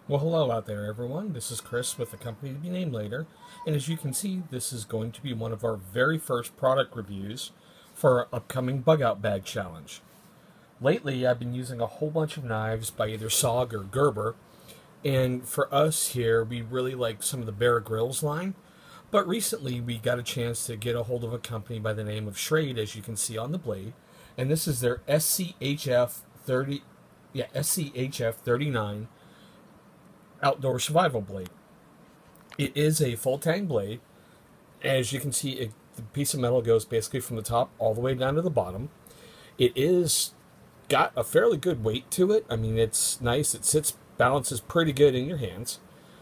Well, hello out there, everyone. This is Chris with the company to be named later, and as you can see, this is going to be one of our very first product reviews for our upcoming Bug Out Bag Challenge. Lately, I've been using a whole bunch of knives by either SOG or Gerber, and for us here, we really like some of the Bear Grylls line, but recently we got a chance to get a hold of a company by the name of Schrade, as you can see on the blade, and this is their SCHF 39 outdoor survival blade. It is a full tang blade. As you can see, the piece of metal goes basically from the top all the way down to the bottom. It is got a fairly good weight to it. I mean, it's nice. It balances pretty good in your hands,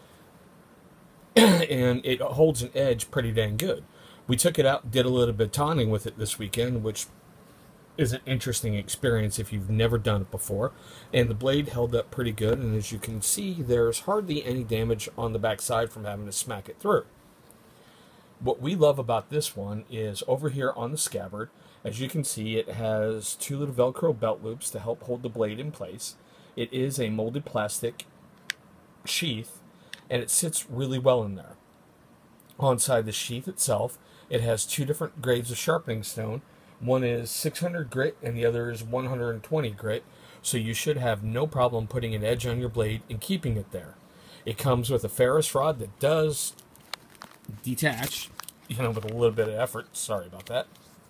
and it holds an edge pretty dang good. We took it out and did a little bit of taunting with it this weekend, which is an interesting experience if you've never done it before, and the blade held up pretty good, and as you can see, there's hardly any damage on the back side from having to smack it through. What we love about this one is over here on the scabbard, as you can see, it has two little Velcro belt loops to help hold the blade in place. It is a molded plastic sheath, and it sits really well in there. Inside the sheath itself, it has two different grades of sharpening stone. One is 600 grit and the other is 120 grit, so you should have no problem putting an edge on your blade and keeping it there. It comes with a ferrous rod that does detach, with a little bit of effort. Sorry about that.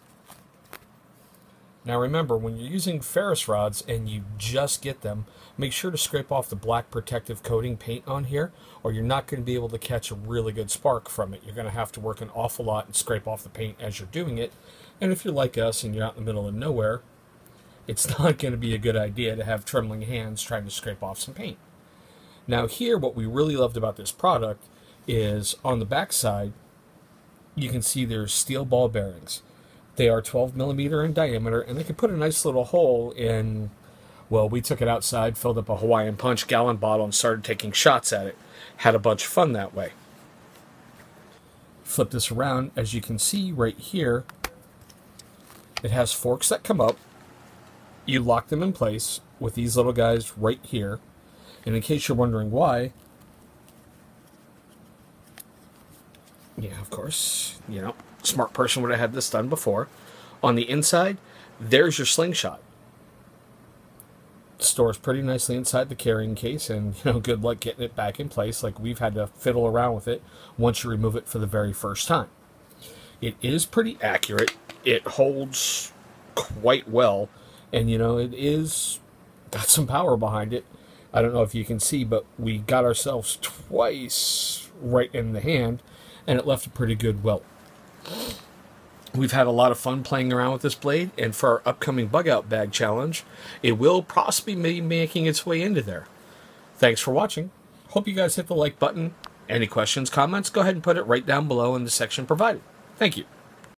Now remember, when you're using ferrous rods and you just get them, make sure to scrape off the black protective coating paint on here, or you're not going to be able to catch a really good spark from it. You're going to have to work an awful lot and scrape off the paint as you're doing it. And if you're like us and you're out in the middle of nowhere, it's not going to be a good idea to have trembling hands trying to scrape off some paint. Now here, what we really loved about this product is on the back side, you can see there's steel ball bearings. They are 12 millimeter in diameter, and they can put a nice little hole in. Well, we took it outside, filled up a Hawaiian Punch gallon bottle, and started taking shots at it. Had a bunch of fun that way. Flip this around, as you can see right here, it has forks that come up. You lock them in place with these little guys right here. And in case you're wondering why, yeah, of course, smart person would have had this done before. On the inside, there's your slingshot. It stores pretty nicely inside the carrying case, and good luck getting it back in place, like we've had to fiddle around with it once you remove it for the very first time. It is pretty accurate. It holds quite well, and it is got some power behind it. I don't know if you can see, but we got ourselves twice right in the hand, and it left a pretty good welt. We've had a lot of fun playing around with this blade, and for our upcoming Bug Out Bag Challenge, it will possibly be making its way into there. Thanks for watching. Hope you guys hit the like button. Any questions, comments, go ahead and put it right down below in the section provided. Thank you.